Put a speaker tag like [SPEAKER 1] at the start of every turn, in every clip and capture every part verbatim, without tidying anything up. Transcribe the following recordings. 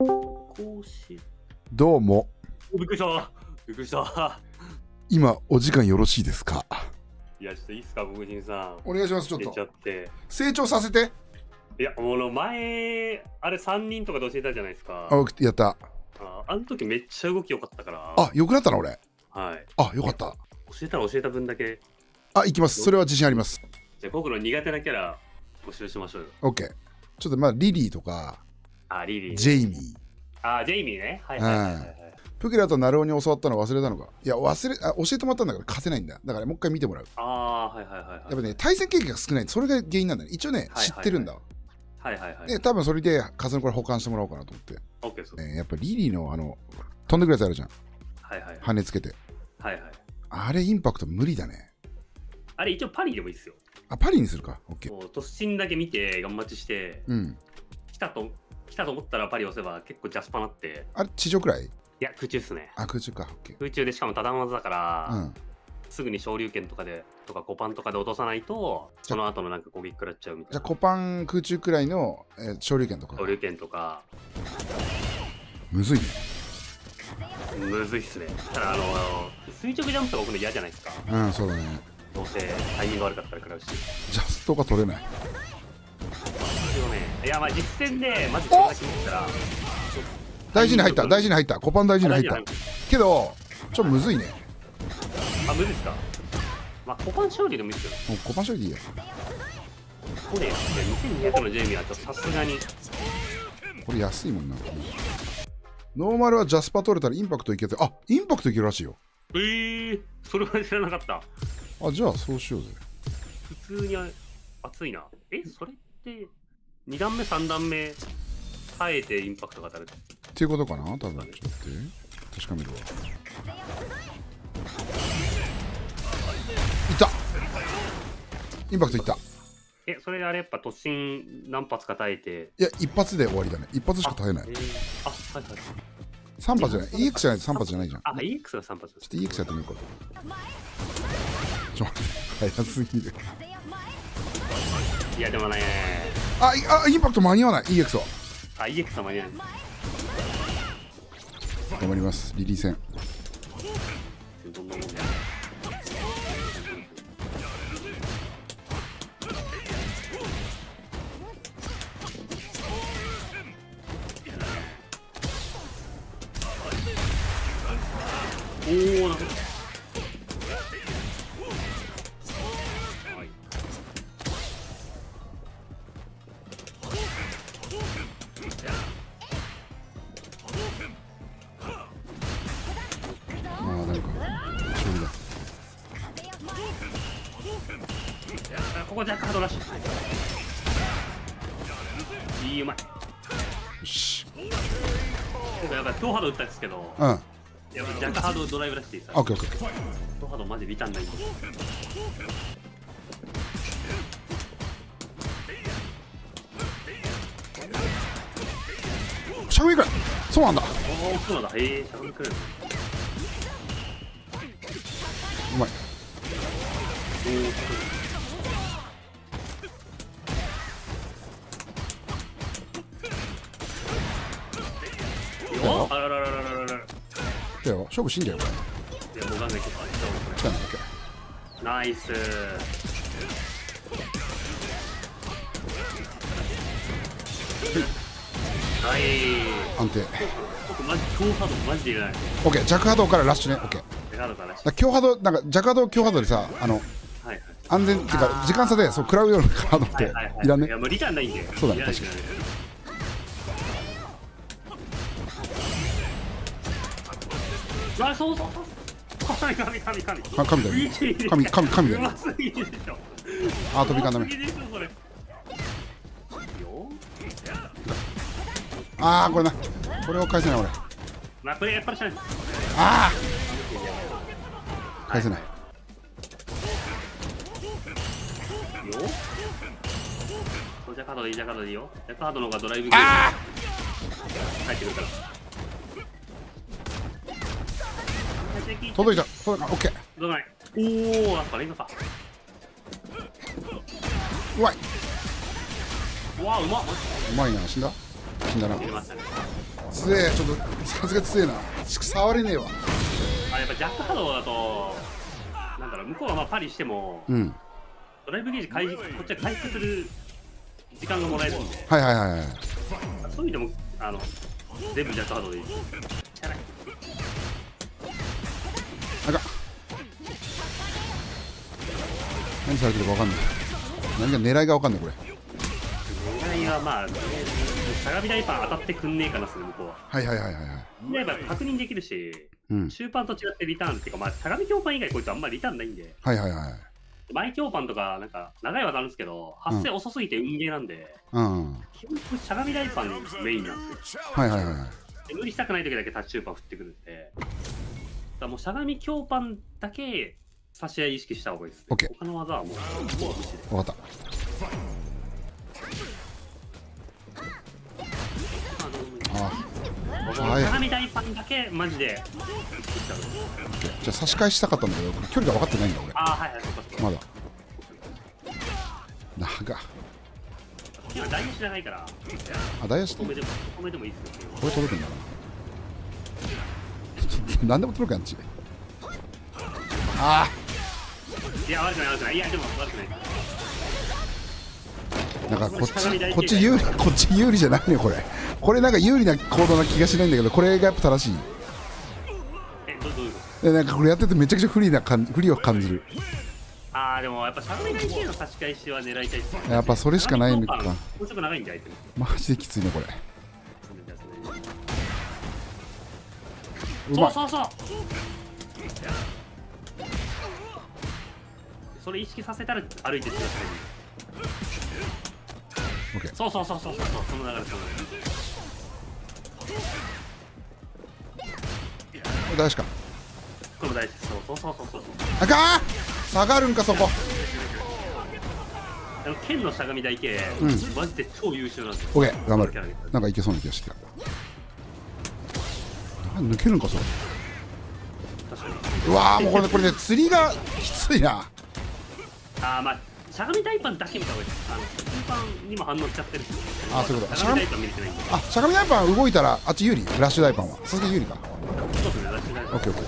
[SPEAKER 1] こうし。
[SPEAKER 2] どうも。
[SPEAKER 1] びっくりした。びっくりした。
[SPEAKER 2] 今お時間よろしいですか？
[SPEAKER 1] いや、ちょっといいっすか、僕人さん。
[SPEAKER 2] お願いします。ちょっ
[SPEAKER 1] 出ちゃ
[SPEAKER 2] と
[SPEAKER 1] って
[SPEAKER 2] 成長させて。
[SPEAKER 1] いや、もう前、あれさんにんとかで教えたじゃないですか。
[SPEAKER 2] あ、やった。
[SPEAKER 1] ああの時めっちゃ動き良かったから。
[SPEAKER 2] あ、よくなったな俺。
[SPEAKER 1] はい。
[SPEAKER 2] あ、よかった。
[SPEAKER 1] 教えたら教えた分だけ。
[SPEAKER 2] あ、行きます。それは自信あります。
[SPEAKER 1] じゃあ僕の苦手なキャラ募集しましょうよ。
[SPEAKER 2] オッケー。ちょっとまあリリーとか
[SPEAKER 1] あ、リリー、ね、
[SPEAKER 2] ジェイミー。
[SPEAKER 1] あ、ジェイミーね。はいはいはい、はい、はい。
[SPEAKER 2] プキラとナルオに教わったの忘れたのか。いや、忘れ、あ、教えてもらったんだから勝てないんだ。だからもう一回見てもらう。
[SPEAKER 1] ああ、はいはいはい、はい。
[SPEAKER 2] やっぱね、対戦経験が少ない。それが原因なんだね。一応ね、知ってるんだわ。
[SPEAKER 1] はいはいはい。
[SPEAKER 2] で、多分それで数のこれ保管してもらおうかなと思って。
[SPEAKER 1] オッケーです。
[SPEAKER 2] やっぱリリーのあの、飛んでくるやつあるじゃん。
[SPEAKER 1] はいはい。
[SPEAKER 2] 羽つけて。
[SPEAKER 1] はいはい。
[SPEAKER 2] あれインパクト無理だね。
[SPEAKER 1] あれ一応パリでもいいっすよ。
[SPEAKER 2] あ、パリにするか。オッケー。
[SPEAKER 1] 突進だけ見て、ガン待ちして、うん。来たと、来たと思ったらパリ押せば結構ジャスパなって。
[SPEAKER 2] あれ、地上くらい？
[SPEAKER 1] いや、空中っすね。
[SPEAKER 2] あ、空中か。オッケー。
[SPEAKER 1] 空中でしかも多段技だから、うん、すぐに昇竜拳とかで、とかコパンとかで落とさないと、その後のなんか攻撃食らっちゃうみたいな。
[SPEAKER 2] じゃあ、コパン空中くらいの、えー、昇竜拳とか。
[SPEAKER 1] 昇竜拳とか。
[SPEAKER 2] むずいね。
[SPEAKER 1] むずいっすね。ただ、あの、垂直ジャンプとか僕の嫌じゃないですか。
[SPEAKER 2] うん、そうだね。
[SPEAKER 1] どうせタイミング悪かったら食らうし。
[SPEAKER 2] ジャストが取れない。
[SPEAKER 1] それをね、いや、まあ実戦で、マジでこんな気持ったら。
[SPEAKER 2] 大事に入った、大事に入った。コパン大事に入った。けど、ちょっとむずいね。
[SPEAKER 1] あ、むずいっすか。まあ、コパン勝利でもいいっすよ。
[SPEAKER 2] もうコパン勝利でいいよ。
[SPEAKER 1] これ、にせんにひゃくのジェイミーはちょっとさすがに。
[SPEAKER 2] これ安いもんな。ノーマルはジャスパ取れたらインパクトいけて、あ、インパクトいけるらしいよ。
[SPEAKER 1] えー、それは知らなかった。
[SPEAKER 2] あ、じゃあそうしようぜ。
[SPEAKER 1] 普通に熱いな。え、それってに段目さん段目耐えてインパクトが当たる
[SPEAKER 2] っていうことかな。多分ちょっと待って、確かめるわ。いった、インパクトいった。
[SPEAKER 1] え、それであれやっぱ突進何発か耐えて。
[SPEAKER 2] いや、一発で終わりだね。一発しか耐えない。
[SPEAKER 1] あ、えー、あ、はいはい。
[SPEAKER 2] さん発じゃない。イーエックス じゃないとさん発じゃないじゃん。
[SPEAKER 1] あ、イーエックス がさん発。
[SPEAKER 2] ちょっと イーエックス やってみようか。ちょっと待って、早すぎる。
[SPEAKER 1] いや、でもね
[SPEAKER 2] あ、あ、インパクト間に合わない。 イーエックス は。
[SPEAKER 1] あ、イーエックス は間に合わない。
[SPEAKER 2] 頑張ります。リリー戦。
[SPEAKER 1] どんなもんだよ。おお、なんか。はい。
[SPEAKER 2] ああ、なんか勝利だ。
[SPEAKER 1] ここジャックハードラッシュ。いい、うまい。
[SPEAKER 2] よし。
[SPEAKER 1] 今回やっぱ強ハード打ったんですけど。
[SPEAKER 2] うん。
[SPEAKER 1] いや、ジャックハードドライブらしいさ。
[SPEAKER 2] オッケーオッケー。
[SPEAKER 1] 強ハードマジビタンないんです。
[SPEAKER 2] しゃべりくらい。そうなんだ。
[SPEAKER 1] おお、そうなんだ。ええー、しゃべりくらい。
[SPEAKER 2] うまい。
[SPEAKER 1] おお、あららららららら。
[SPEAKER 2] だよ、勝負しんだよこ
[SPEAKER 1] れ。いや、もうガンガンいけた。
[SPEAKER 2] 来たね、オッケ
[SPEAKER 1] ー。ナイスー。はい。
[SPEAKER 2] 安定。
[SPEAKER 1] 僕マジ強波動マジでいらない。
[SPEAKER 2] オッケー、弱波動からラッシュね。オッケー。強波動、なんか弱波動強波動でさ、あの、はいはい、安全っていうか時間差でそう食らうようなカードっていらんね。
[SPEAKER 1] いや、もうリターンないんで。
[SPEAKER 2] そうだね、確かに。
[SPEAKER 1] あ、そうそうそう。神神神神。
[SPEAKER 2] 神だよ。神神神だよ。あ、飛びかんだめ。ああ、これな。これを返せない俺。
[SPEAKER 1] まあ、これやっぱりしない。
[SPEAKER 2] ああ。返せない。
[SPEAKER 1] よ。ジャカードでいい、ジャカードでいいよ。ジャカードの方がドライブ。
[SPEAKER 2] ああ。
[SPEAKER 1] 入ってくるから。
[SPEAKER 2] 届いた。届いた。オッケー。
[SPEAKER 1] 届かない。おお、やっぱレンガか。
[SPEAKER 2] うまい。
[SPEAKER 1] わあ、うまっ。
[SPEAKER 2] うまいな。死んだ。死んだな。 強え、ちょっとさすが強えな。触れねえわ。
[SPEAKER 1] あ、やっぱジャックハローだとなんだろう、向こうはまあパリしても、
[SPEAKER 2] うん、
[SPEAKER 1] ドライブゲージ回こっちは回復する時間がもらえるんで、
[SPEAKER 2] はいはいはいはい。
[SPEAKER 1] そういう意味でもあの全部ジャックハローでいい。
[SPEAKER 2] あかん。何されてるか分かんない。何が狙いが分かんないこれ。
[SPEAKER 1] 狙いはまあしゃがみ台パン当たってくんねえかなする向こうは。
[SPEAKER 2] はいはいはいはいはい。
[SPEAKER 1] やっぱ確認できるし、
[SPEAKER 2] うん、
[SPEAKER 1] 中パンと違ってリターンっていうか、まあしゃがみ強パン以外こいつあんまりリターンないんで。
[SPEAKER 2] はいはいはい。
[SPEAKER 1] 前強パンとかなんか長い技あるんですけど、発生遅すぎて運ゲーなんで、
[SPEAKER 2] うん、
[SPEAKER 1] 基本しゃがみ台パンメインなんですよ。
[SPEAKER 2] はいはいはい。
[SPEAKER 1] で無理したくない時だけタッチ中パン振ってくるんで、だからもうしゃがみ強パンだけ差し合い意識した方がいいです、ね。
[SPEAKER 2] オッケー。
[SPEAKER 1] 他の技はもう、もう無視で。
[SPEAKER 2] 分かった。
[SPEAKER 1] ああ、しゃがみ台パンだけマジで。
[SPEAKER 2] じゃあ差し返したかったんだけど、距離が分かってないんだ俺。
[SPEAKER 1] ああ、はいはい、そうかそうか。
[SPEAKER 2] まだ。長っ。
[SPEAKER 1] 今大事じゃないから。
[SPEAKER 2] あ、大事。
[SPEAKER 1] お米でも、お米でもいいですよ。
[SPEAKER 2] これ届くんだな。何でも届くやんち。ああ。
[SPEAKER 1] いや、悪くない悪くない。いや、でも悪くない。
[SPEAKER 2] なんかこっちこっち有利こっち有利じゃないねこれ。これなんか有利な行動な気がしないんだけど、これがやっぱ正しい。
[SPEAKER 1] え、どういうこと？
[SPEAKER 2] え、なんかこれやっててめちゃくちゃ不利な感不利を感じる。
[SPEAKER 1] ああ、でもやっぱしゃがみ台系の差し返しは狙いたいですね。
[SPEAKER 2] やっぱそれしかないのか。
[SPEAKER 1] もうちょっと長いんで相手も。
[SPEAKER 2] マジできついねこれ。
[SPEAKER 1] そうそうそう。それ意識させたら歩いてください。
[SPEAKER 2] オッケー。
[SPEAKER 1] そうそうそうそうそう、その流れその流れ。
[SPEAKER 2] 大事か。
[SPEAKER 1] これも大事です。そうそうそうそうそう。
[SPEAKER 2] あかん。下がるんかそこ。
[SPEAKER 1] あの剣のしゃがみ台系、
[SPEAKER 2] うん、
[SPEAKER 1] マジで超優秀なんですよ。
[SPEAKER 2] オッケー、頑張る。なんかいけそうな気がしてきた。抜けるんかそれ。
[SPEAKER 1] 確かに。
[SPEAKER 2] うわーもうこれこれね釣りがきついな。
[SPEAKER 1] ああ、まあしゃがみ台パンだけ見た方がいいです。あの中パンにも反応しちゃってる。
[SPEAKER 2] ああ、そういうこと。
[SPEAKER 1] しゃがみ台パン見れてないんで。
[SPEAKER 2] あ、しゃがみ台パン動いたらあっち有利。ラッシュ台パンはそれで有利か。
[SPEAKER 1] そうですね、ラッシュ台パン。
[SPEAKER 2] オッケーオッケー。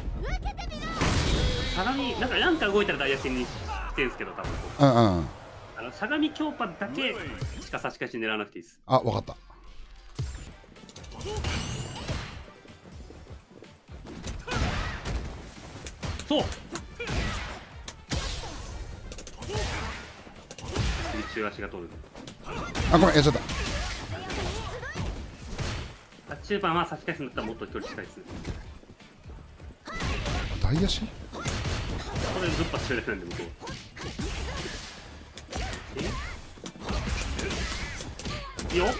[SPEAKER 1] しゃがみなんかなんか動いたら大逆転にしてるんですけど、多分。
[SPEAKER 2] うんうん。
[SPEAKER 1] あのしゃがみ強パンだけしか差し返し狙わなくていいです。
[SPEAKER 2] あ、わかった。
[SPEAKER 1] そう中足が通る。
[SPEAKER 2] あ、ごめん、やっちゃった。
[SPEAKER 1] あ、中盤は差し返すんだったらもっと距離近いですね。
[SPEAKER 2] 大足こ
[SPEAKER 1] れずっぱしてるなんで向こう。えよっ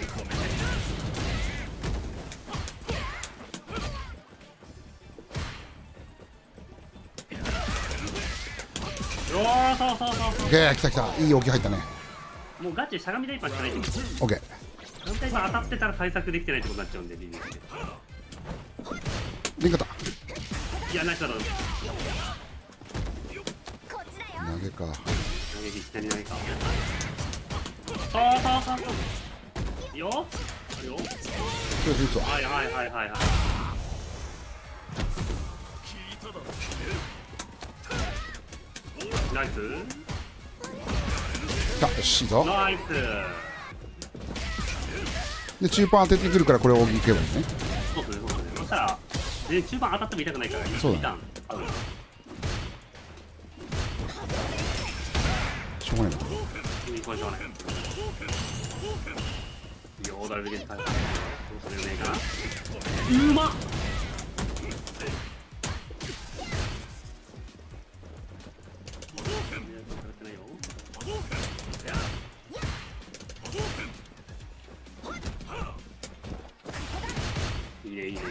[SPEAKER 1] よー、そうそうそうそう。
[SPEAKER 2] オッケー、来た来た。いい置き入ったね。
[SPEAKER 1] もうガチでしゃがみ台パンしかないと思う。
[SPEAKER 2] オッケー。
[SPEAKER 1] しゃがみ台パン当たってたら対策できてないってことになっちゃうんで、リリースで。
[SPEAKER 2] リンカタ。
[SPEAKER 1] いや、ナイスだろう。
[SPEAKER 2] 投げか。
[SPEAKER 1] 投げていきなり投げか。そうそうそうそう。よっ。よっ。はいはいはいはいはい。ナイス。
[SPEAKER 2] よし、いいぞ。
[SPEAKER 1] ナイス。
[SPEAKER 2] で、中盤当ててくるからこれを置けばいいね。
[SPEAKER 1] そうですね、そうですね。そしたら、で中盤当たっても痛くないから、
[SPEAKER 2] そうだね。しょうがないな。
[SPEAKER 1] これしょうがない。よーだるげに返す。どうするよねえかな。うまっ。いいねいいねいいね。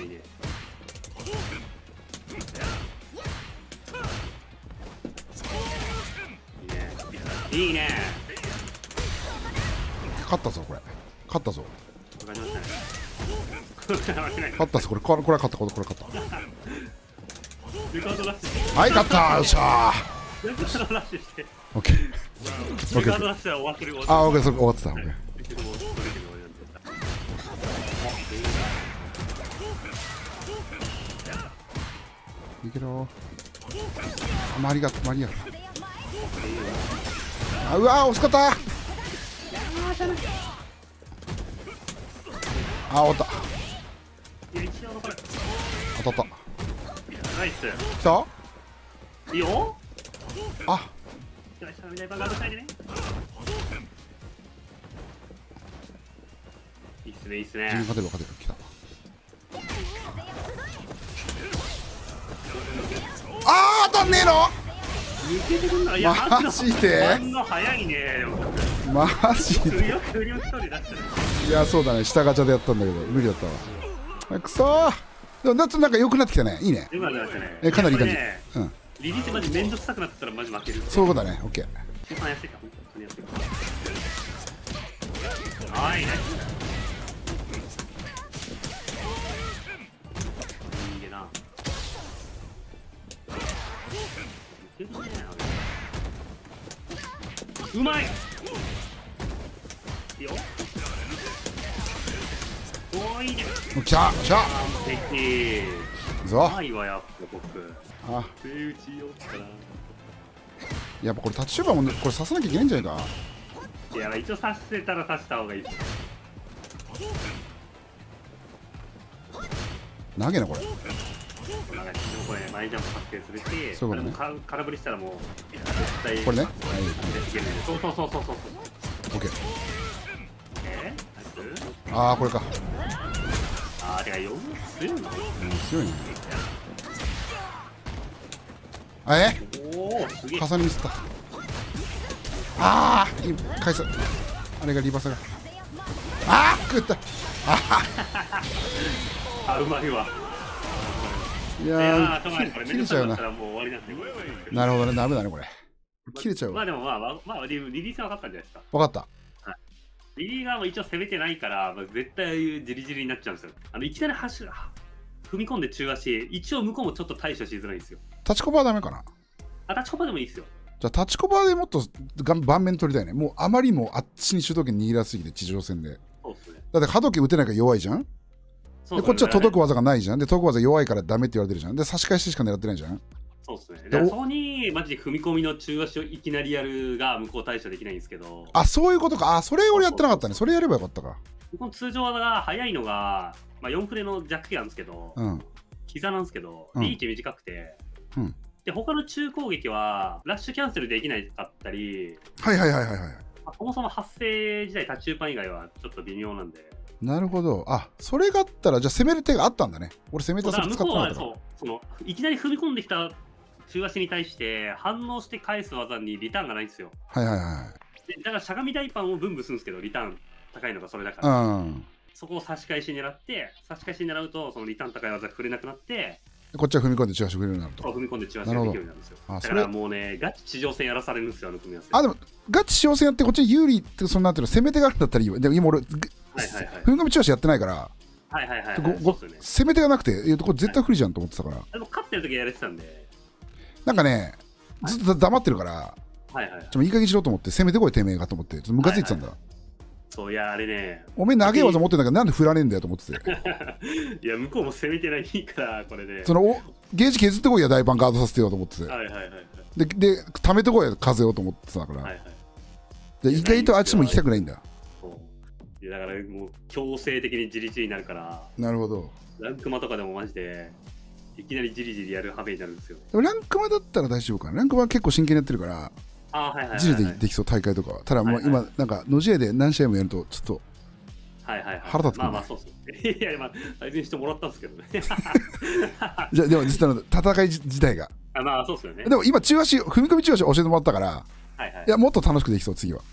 [SPEAKER 1] いいね。
[SPEAKER 2] 勝ったぞこれ。勝ったぞ。
[SPEAKER 1] わかりましたね。
[SPEAKER 2] 勝ったぞこれ。これこれ勝ったこれこれ勝った。はい勝った。よっしゃー。オッケー。オッケー。あ、オッケー、そこ終わってた。オッケー。 いけろー。マリがマリア。あ、うわー惜しかったー。あ、終わった。当たった。
[SPEAKER 1] ナイス。
[SPEAKER 2] 来た。
[SPEAKER 1] いいよ。
[SPEAKER 2] あ、
[SPEAKER 1] いいっすね、いいっすね。
[SPEAKER 2] 勝てる勝てる。来た。あー当たんねえの。
[SPEAKER 1] 抜けてくんな。いや
[SPEAKER 2] マジで
[SPEAKER 1] 反応早いね。
[SPEAKER 2] マジで。いやそうだね、下ガチャでやったんだけど無理だったわ。くそー。でも夏なんか良くなってきたね。いいね。え、かなりいい感じ。うん。
[SPEAKER 1] リリースマジめんどくさくなったらマジ負ける。
[SPEAKER 2] そういうことだね。オッケー。
[SPEAKER 1] はい。いいな。うまい。いいよ。おーいいね。
[SPEAKER 2] 来た。来た。
[SPEAKER 1] 完璧。
[SPEAKER 2] ぞ。
[SPEAKER 1] はいわやっぱ僕。
[SPEAKER 2] あ。
[SPEAKER 1] 手打ちよっかな。
[SPEAKER 2] やっぱこれタッチシューバーもこれ刺さなきゃいけないんじゃないか。
[SPEAKER 1] いや一応刺せたら刺した方がいい。
[SPEAKER 2] 投げなこれ。
[SPEAKER 1] これ前ジャンプ確定するし、
[SPEAKER 2] そういうことね。
[SPEAKER 1] 空振りしたらもう絶対
[SPEAKER 2] これね。
[SPEAKER 1] そうそうそうそうそう。
[SPEAKER 2] オッケー。
[SPEAKER 1] えー？
[SPEAKER 2] ああこれか。
[SPEAKER 1] ああてかよ強いな。うん
[SPEAKER 2] 強いね。あえ？
[SPEAKER 1] おおすげえ。
[SPEAKER 2] 重ねミスった。ああ返す。あれがリバーサが。ああ食った。
[SPEAKER 1] あうまいわ。
[SPEAKER 2] いやー切れちゃうな。なるほどね、ダメだねこれ。切れちゃうわ。
[SPEAKER 1] まあでもまあまあリリースは分かったんじゃないですか。
[SPEAKER 2] 分かった。
[SPEAKER 1] リリーが一応攻めてないから、まあ、絶対じりじりになっちゃうんですよ。あのいきなり走る踏み込んで中足、一応向こうもちょっと対処しづらいんですよ。
[SPEAKER 2] タッチコバはダメかな。
[SPEAKER 1] あ、タッチコバでもいいですよ。
[SPEAKER 2] じゃあタッチコバでもっと盤面取りたいね。もうあまりもあっちに主導権握らすぎて地上戦で。
[SPEAKER 1] そうですね。だ
[SPEAKER 2] って波動拳打てないから弱いじゃん。でこっちは届く技がないじゃん。で届く技弱いからダメって言われてるじゃん。で差し返ししか狙ってないじゃん。
[SPEAKER 1] そうですね。だからそこにマジで踏み込みの中足をいきなりやるが向こう対処できないんですけど。
[SPEAKER 2] あ、そういうことか。あ、それ俺やってなかったね。それやればよかったか。
[SPEAKER 1] この通常技が速いのが、まあ、よんフレの弱点なんですけど、
[SPEAKER 2] うん、
[SPEAKER 1] 膝なんですけど、リーチ短くて、うん、で他の中攻撃はラッシュキャンセルできないかったり、
[SPEAKER 2] はいはいはいはいはい。
[SPEAKER 1] まあ、そもそも発生自体タッチ中パン以外はちょっと微妙なんで。
[SPEAKER 2] なるほど。あ、それがあったらじゃあ攻める手があったんだね。俺攻めたそれ使ってなかったから。
[SPEAKER 1] そう、そのいきなり踏み込んできた中足に対して反応して返す技にリターンがないんですよ。
[SPEAKER 2] はいはいはい。
[SPEAKER 1] でだからしゃがみ大パンをブンブンするんですけど、リターン高いのがそれだから、うん、そこを差し返し狙って差し返し狙うとそのリターン高い技が振れなくなって、
[SPEAKER 2] こっちは踏み込んで中足振れるようになると。
[SPEAKER 1] 踏み込んで中足ができるようになるんですよ。だからもうねガチ地上戦やらされるんですよ、あの組み合わせ。
[SPEAKER 2] あ、でもガチ地上戦やってこっち有利ってそんなってる攻め手があるんだったらいいよ。でも今俺、はいはいはい、踏み込み中足やってないから、
[SPEAKER 1] はいはいはい、はい、
[SPEAKER 2] 攻め手がなくて、いやこれ絶対不利じゃんと思ってたから。はい、
[SPEAKER 1] でも勝ってる時やれてたんで、
[SPEAKER 2] なんかねずっと黙ってるから、はいはいはい、ちょっといい加減しろと思って攻めてこいてめえがと思ってちょっとムカついてたんだ。はいはいはい、そういやあれね、おめえ投げ技持ってんだけどなんで振らねえんだよと思ってて
[SPEAKER 1] いや向こうも攻めてないからこれで
[SPEAKER 2] そのおゲージ削ってこいや大パンガードさせてよと思ってて、はいはいはい、でで溜めてこいや風をと思ってたから、はいはい、で意外とあっちも行きたくないんだ。
[SPEAKER 1] いやだからもう強制的にジリジリになるから。な
[SPEAKER 2] るほど。
[SPEAKER 1] ランクマとかでもマジでいきなりジリジリやる羽目になるんですよ。
[SPEAKER 2] でもランクマだったら大丈夫かな。ランクマは結構真剣にやってるからジリでできそう大会とかは。ただもう今なんかノジエで何試合もやるとちょっと腹立つ。
[SPEAKER 1] まあまあそうですね。いやまあ対戦してもらったんですけどね
[SPEAKER 2] じゃあでも実は戦い自体が
[SPEAKER 1] あまあそうですよね。
[SPEAKER 2] でも今中足踏み込み中足教えてもらったから、はいはい、いやもっと楽しくできそう次は。